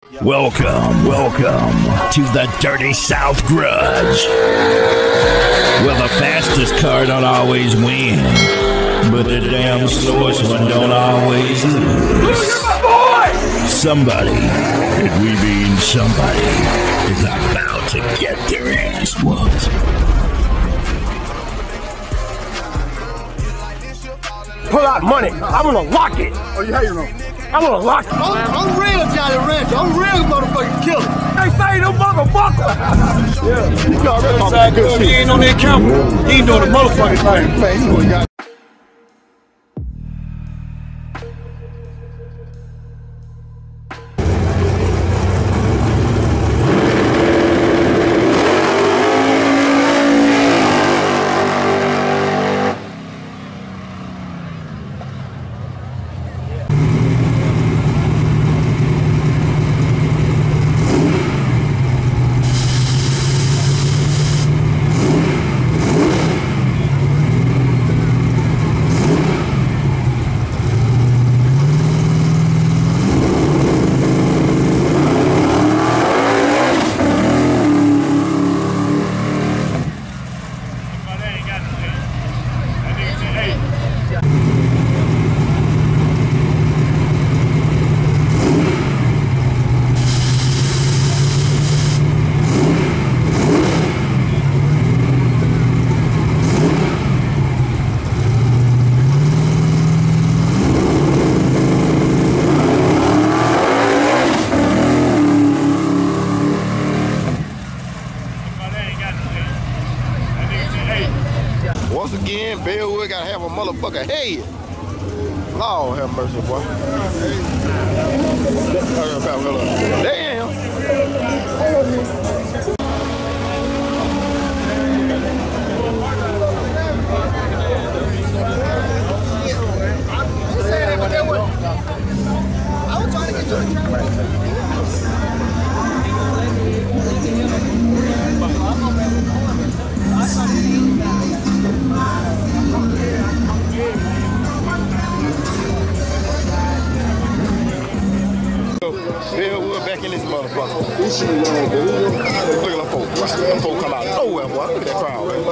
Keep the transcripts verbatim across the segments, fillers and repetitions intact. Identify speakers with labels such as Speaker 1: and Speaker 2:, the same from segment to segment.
Speaker 1: Welcome, welcome to the Dirty South Grudge. Well, the fastest car don't always win, but the damn slowest one don't always lose. Somebody, and we mean somebody, is about to get their ass whooped.
Speaker 2: Pull out money. I'm gonna lock it.
Speaker 3: Oh, yeah, you know.
Speaker 2: I'm gonna lock it.
Speaker 3: I'm, I'm real, Johnny Rancher. I'm real motherfucking killer.
Speaker 2: They say them motherfuckers.
Speaker 3: Yeah. You know, that's good shit.
Speaker 2: He ain't on that camera. He ain't doing the motherfucking thing.
Speaker 3: Man, you know he got. Once again, Bellwood gotta have a motherfucker head. Lord have mercy, boy. Damn. I was trying to get you a camera. Bellwood back in this motherfucker. Look at them folks. Them folks come out of nowhere, boy. Look at that crowd, man.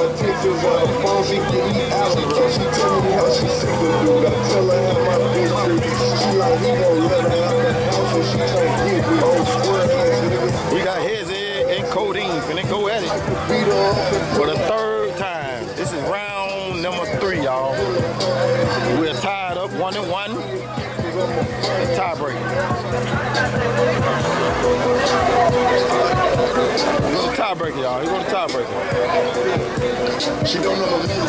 Speaker 3: We got Hezzy and Codeine finna go at it for the third time. This is round number three, y'all. We're tied up one and one. Tiebreaker. He go to tiebreaker, y'all. He go to tiebreaker. She don't know the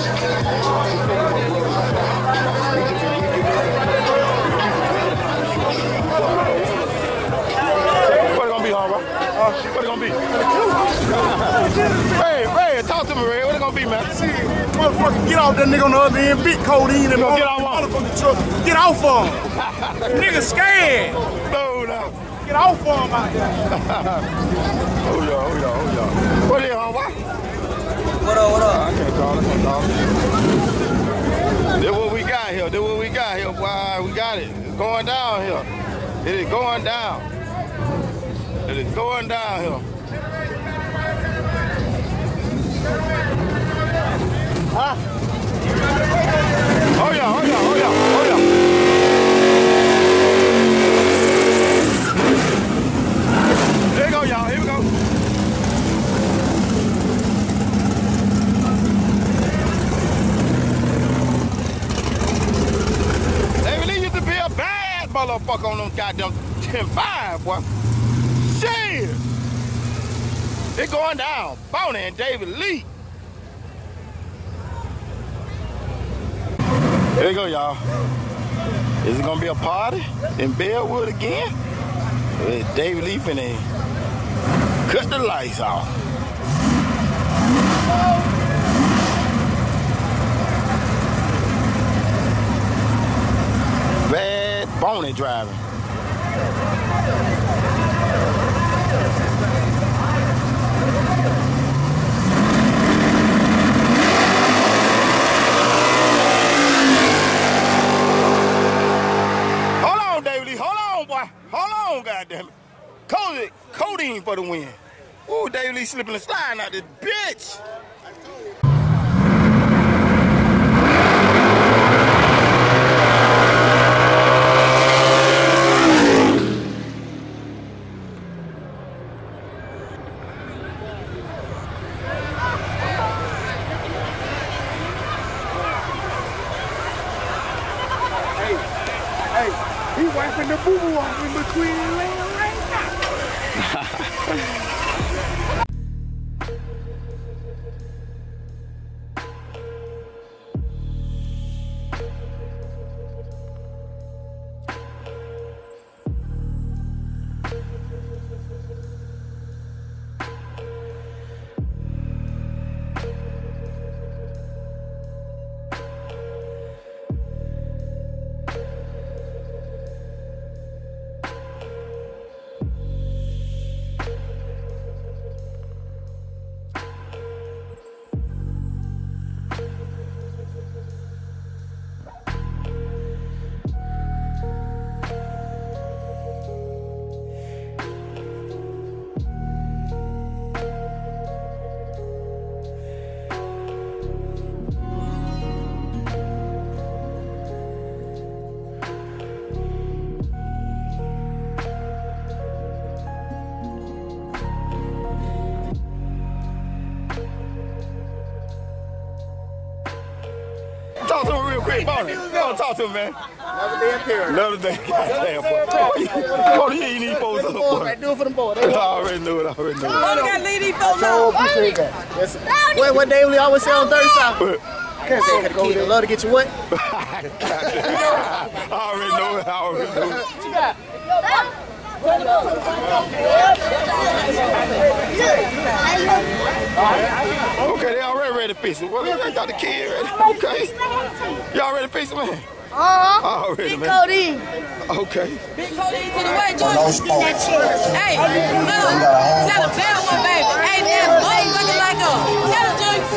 Speaker 3: What it gonna be, huh, bro? Uh, what it gonna be? Hey, Ray, talk to me, Ray. What it gonna be, man?
Speaker 2: See, motherfucker, get off that nigga on the other end, beat Codeine and
Speaker 3: get off
Speaker 2: motherfucking truck. Get off of him. Nigga scared.
Speaker 3: No, no.
Speaker 2: Get off of him out there.
Speaker 3: Hold y'all, hold y'all, hold y'all. What is it, huh? What?
Speaker 4: What up, what up?
Speaker 3: I can't call it, I can't call it. This what we got here. This what we got here. Why we got it. It's going down here. It is going down. It is going down here. Huh? Hold y'all, hold y'all, hold y'all, hold y'all. Here we go, y'all. Here we go. They really used to be a bad motherfucker on them goddamn ten five, boy. Shit. It's going down. Bonnie and David Lee. Here we go, y'all. Is it gonna be a party in Bellwood again? With David Lee finna cut the lights off. Bad Bonnie driving. Codeine, codeine for the win. Ooh, David Lee slipping and sliding out this bitch.
Speaker 2: He wiping the boo-boo off in between the lanes right now.
Speaker 3: Talk to him real quick, Bonnie. Go on, talk to him, man. Another day in Paris. Another day. Goddamn, boy. Bonnie, you ain't need folks up, boy. Do it for them boys. I already knew it, I already knew it.
Speaker 5: Bonnie got to leave these folks up.
Speaker 6: I appreciate that. Yes. What, what day we always say on thirty South? Can't say that kid love to get you what?
Speaker 3: I already know it, I already know it.
Speaker 6: What you got?
Speaker 3: Okay, they already ready to fix it. Well, they got the kid ready. Okay. Y'all ready to fix it, man?
Speaker 7: Uh-huh.
Speaker 3: Already,
Speaker 7: Big
Speaker 3: man.
Speaker 7: codeine.
Speaker 3: Okay.
Speaker 5: Big codeine to the way, George. Hey, look. Tell him, tell him what, baby. Hey, damn, motherfucking like us. Tell him, George.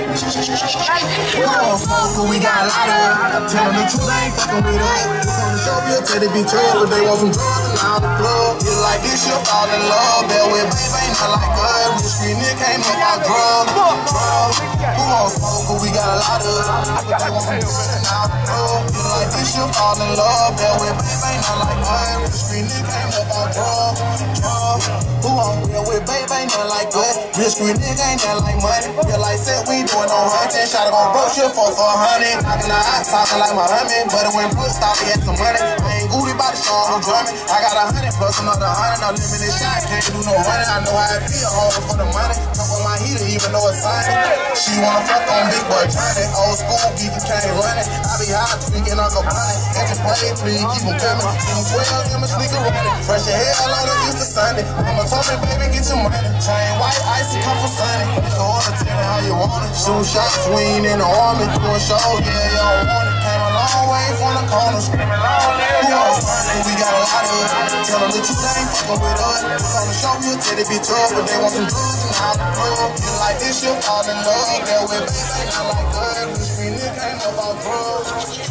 Speaker 8: We gon' smoke, but we got a lot of. Tell them the truth, they ain't fucking with us. On the show, you'll tell they be trailed, but they want some drugs and out the plug. You like this, you'll fall in love. Bell with baby, ain't not like us. Rich street nigga came up out drugs. Drugs. Who gon' smoke, but we got a lot of. But they want some drugs and out the plug. You like this, you'll fall in love. Bell with baby, ain't not like us. Rich street nigga came up out drugs. Drugs. Who gon' deal with baby, ain't not like us. Rich street nigga ain't not like money. You like said, we doing no hunting. Shot to go broke shit for for a hundred. Knocking the hot, talking like my homie. But it went broke, stop me at some money. I ain't goody about the show, no drumming. I got a hundred plus another hundred. No limited shot, can't do no running. I know how it feel, hard for the money. Come on my heater, even though it's sunny. She wanna fuck on big boy Johnny. Old school, geek, you can't run it. I be high, tweaking, Uncle Bunny. Catch a play, please, keep them coming. Give them twelves, give them sneaker running. Fresh your hair, all on used to Sunday. Mama told me, baby, get your money. Chain white, icy, come from Sunny. It's the order, tell me how you want it. Shoot shots, we ain't in the army. Doing shows, yeah, y'all want it. Came a long way from the corners. Who else? We got a lot of it. Tell them that you ain't fucking with us. On the show, you'll tell it be tough, but they want some drugs and out the club. You like this, you'll fall in love. They're with baby, not like good. Rich street nigga ain't know about drugs.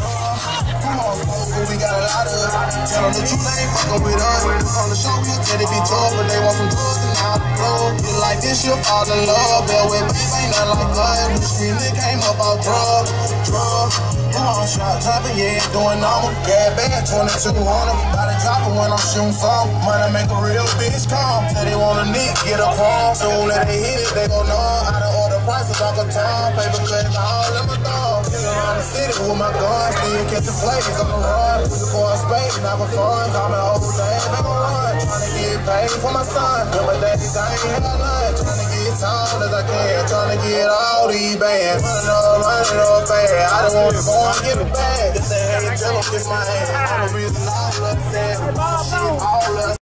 Speaker 8: Who else? We got a lot of it. Tell them that you ain't fucking with us. On the show, you'll tell it be tough, but they want some drugs and out the club. You like this, you'll fall in love. They're with baby, not like good. Rich street nigga ain't know about drugs. Drugs. Who on shot jumping, yeah, doing normal. Yeah, bad, twenty-two hundred. Gotta drop it when I'm shooting some. Money make a real bitch come. Say they want a nick, get a crumb. Soon as they hit it, they gon' know how to order prices off a ton. Paper cuts all in my thumb. Nigga around the city with my guns. Still catch the plays on the run. Looking for a space, not for fun. Call me whole day, make a run. Tryna get paid for my son. Remember daddies, I ain't had lunch. Tryna get tall as I can. Tryna get all these bands. Running up, running up fast. I don't want to go and get it back. If they hate, tell them kiss my hand. I'm the reason all of us. All of us.